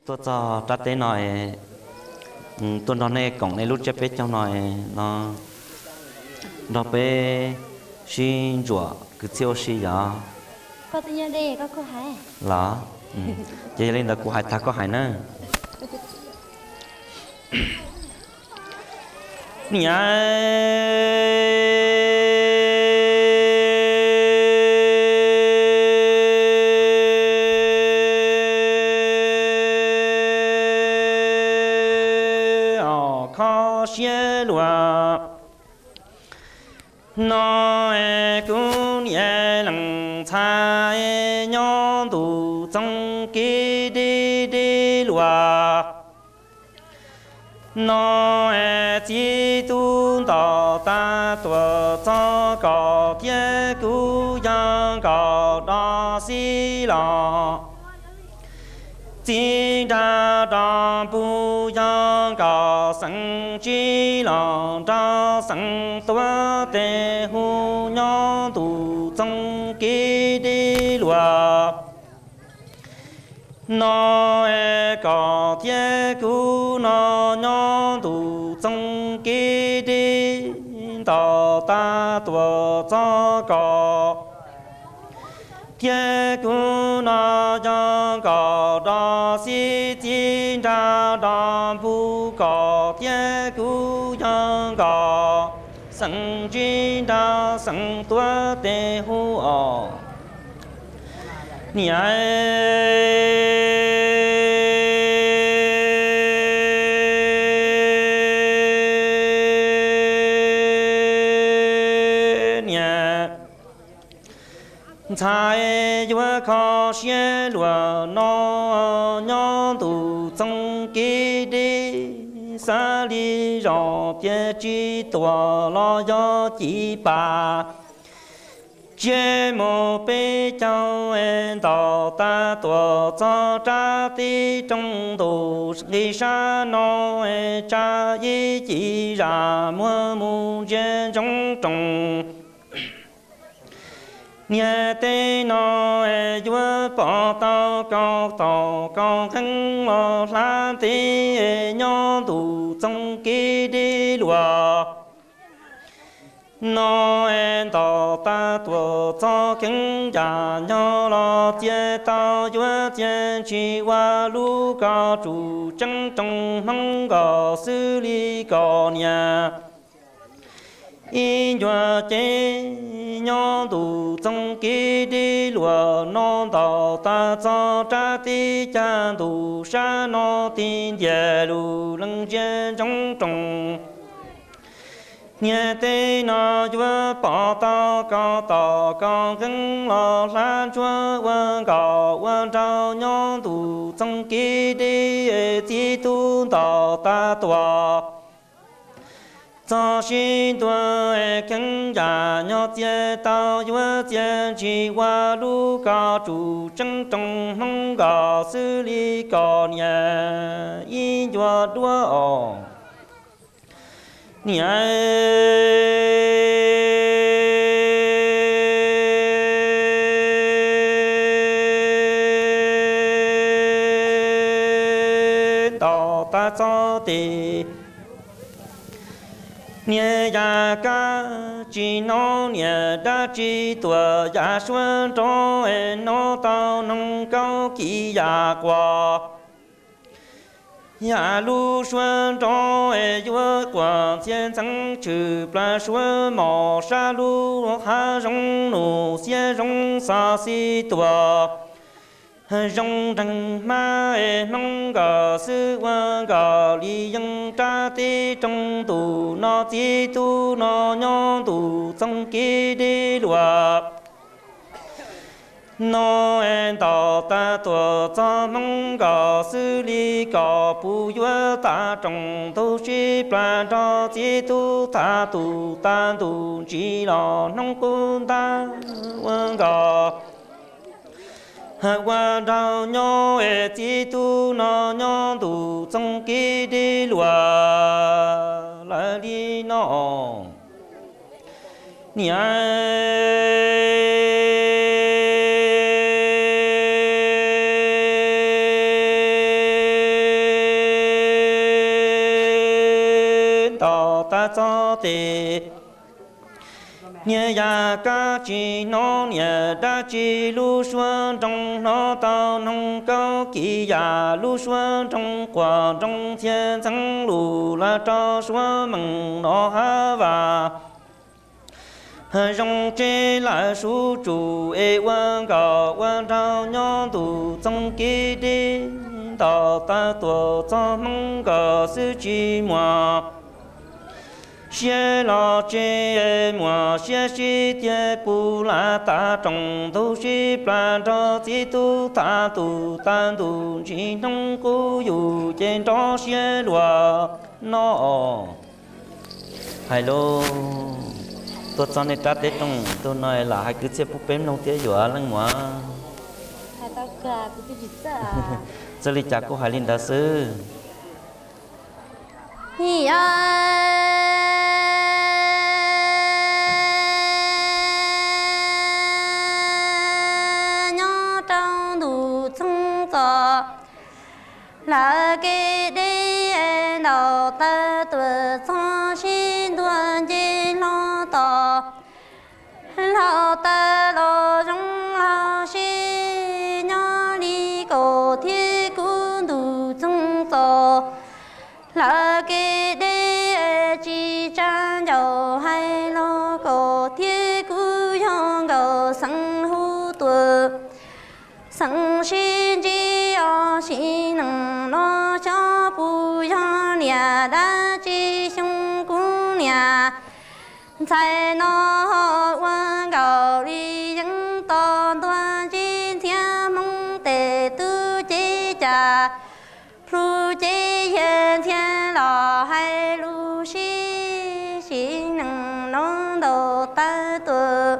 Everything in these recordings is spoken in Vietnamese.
tôi cho ra tới nói tôi nói này cổng này lúc chấp biết trong nói nó bé xin rủa cứ chiêu xí giờ có tự nhiên đây có cô hay là vậy nên là cô hai ta có hai nữa nhà khó xé lúa nói cũng nhẹ lặng thay nhau đủ trong kỳ đi lúa nói chỉ tu đạo ta tuổi cho có thiên cú yang có đó xí lo chỉ ra đó bu yang có sinh chỉ lo ra sinh tuổi để hu nhau đủ trong kỳ đi lúa nói có thiên cú nó nhau đủ trong kỳ đi đạo ta tuổi cho có thiên cú nó yang có đó xí chỉ ra đó bu có thiên cú yang có sinh chỉ ra sinh tuổi để hu ở thái vua khó xé lúa nó nhau đủ trong kỳ đi xa đi rõ biết chỉ tuổi lo do chỉ bà chế một bê châu em tàu ta tuổi cho cha đi trong đủ đi xa nó cha ý chỉ ra mua mu trên trong trong nhà tây nó vua bỏ tàu cao khăn mò lá tây nhau đủ trong kỳ đi lúa nó tàu ta tuổi cho kinh gia nhau lo chế tàu vua chế chỉ qua lũ cao chủ trăng trong mong gò xử lý gò nhà in nhòa chế nhau đủ trong kỳ đi lúa non tàu ta cho cha ti cha đủ sa nó tin địa lù lăng trên trong trong nhà tây nó chúa bỏ tàu cao gắng lo lan chúa quân trao nhau đủ trong kỳ đi chỉ tu tàu ta tòa cho xin tuổi kinh gia nhau chế tao chúa chế chỉ qua lũ cao chủ trăng trong mong gò xử lý gò nhà in chúa đua ổ nhà tao ta cho tì nhẹ ya ca chỉ nó nhẹ đã chỉ tuổi ya xuân cho em nó tao nông cao kỳ ya qua ya lu xuân cho em vua qua thiên thắng trừ ba xuân mỏ sa lu ha rong nụ xia rong sa si tuổi rong răng ma mong gà sư quan gà li dân cha ti trong tù nó ti tu nó nhau tù trong kỳ đi lúa nó tàu ta tuổi cho mong gà sư li gà bu vua ta trong tu sĩ plan cho ti tu ta tu chỉ lo nông quân ta quan gà qua đào nhau chỉ tu nó nhau tu trong kỳ đi lúa lại đi nó nhà ta cho tê nhẹ ya ca chi nó nhẹ đa chi lu xuân trong nó tao nông cao kỳ ya lu xuân trong quả trong thiên thắng lu là cho xuân mừng nó ha và rong chế lại số chủ e quan gạo quan trao nhau tụ trong kỳ đi tao ta tổ cho mong gạo sư chi mà xe lo chế mà xe chi tie pu la ta trong tu sĩ plan cho chỉ tu ta tu tan tu chỉ trong cốอยู่trên đó xe lúa nó hello tôi cho nên trả tết trong tôi nói là hai cứ xe phụ bếm nông tiếc dọa lăng mà hai tao cả cũng cái gì sợ giờ đi chả có hai linh đã sư hi nhớ trong đủ chung gió là cái đi đầu ta tuổi cho xin tuần chỉ lo tỏ lo ta lo trong lo xin nhớ đi cổ thi cũng đủ chung gió là cái đi chỉ trang dầu hay lo cổ thi cũng trong cổ sang hữu tuổi sang xin chỉ ở xin nâng lo cho bù cho nhà đã chỉ xong cũng nhà tại nó quan cầu đi những toàn toàn trên thiên mong tề tư chế trà phu chế hiện thiên lò hay lu xí xin nâng nông đầu ta tuổi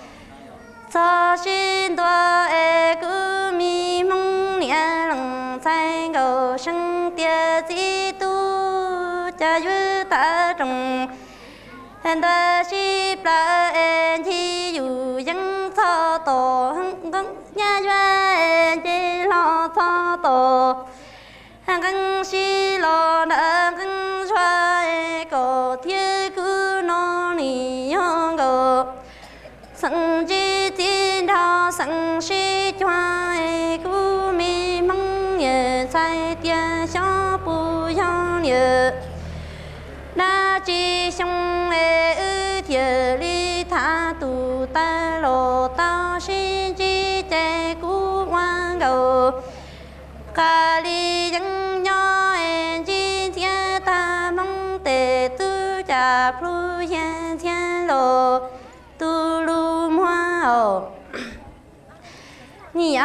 cho xin tuổi cứ mi mong niệm lòng sai cầu sinh tiệt di tu cha yu ta trồng anh ta chỉ là anh chỉอยู่ยังทอโตก็ญาญาchỉ loทอโต更是lo那更帅个天空那里有个生机天朝生是专古迷梦也在天下不要留那只兄诶天里他独大罗到心机在古万个咖喱人nhỏ em chỉ thiên ta mong tề tu trà phu yên thiên lộ tu lu hoa ổ nhị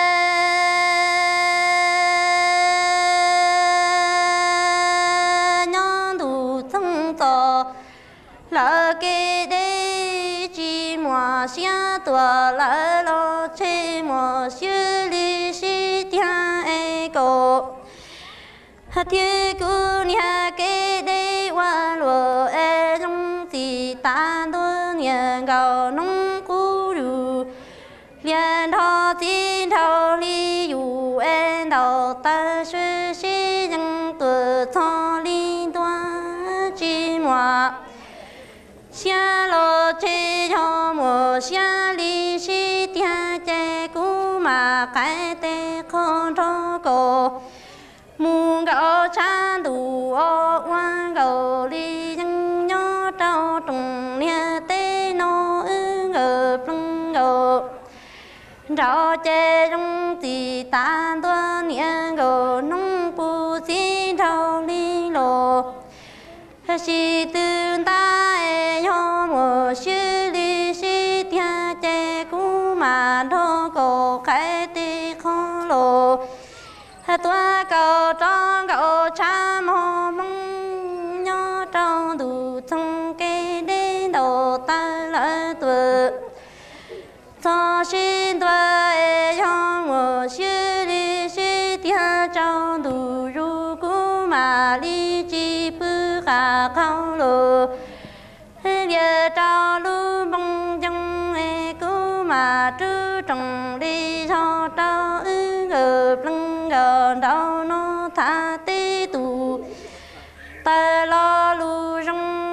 nhon tu trong tò là cái đây chỉ mua xe tua là lo chơi mua xe li xí thiên cổ thiên cô nhà cái đây qua lúa trong thì ta đôi nhà gạo nông cũ đủ liền thọ tin thọ li dù em đầu ta suy suy những tuổi thọ li toa chi mua xe lo chơi cho mùa xe li xí tia chơi cũ mà cái tê không cho cô muôn gạo chan đủ ô quan gạo li dân nhớ trao trùng nia tê nó ngờ plung gạo rau chè trong tì tan toan nia gạo nông pu xin rau li lô si tương ta cho mùa sư li si tia chè cũ mà thô cổ cái tê không lô tua cầu trong cầu cha mô mong nhớ trong đủ trong cái đến đầu ta lại tuổi cho xin tuổi cho mùa sư đi sư tia trong đủ ru cú mà đi chi bư cả khâu lô giờ trong lu bông trong cú mà trư trồng đi cho trao ngờ plung đâu nó tha tê tù ta lo lu rong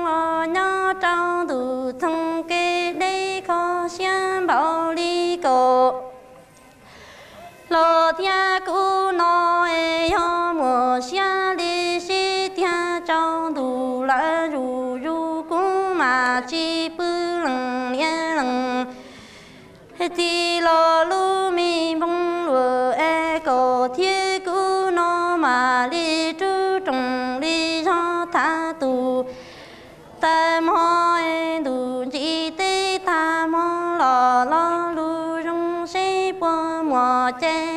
có thiên cú nó yo mùa xa đi xí thiên trong đủ lá rủ rủ cũng mà chỉ bự lằng nhẹ lằng thì lo lu mi bông lúa có thiên cú nó mà đi chú trồng đi cho tha tu ta mò đủ chỉ tê ta mò lo lu rong xe qua mò che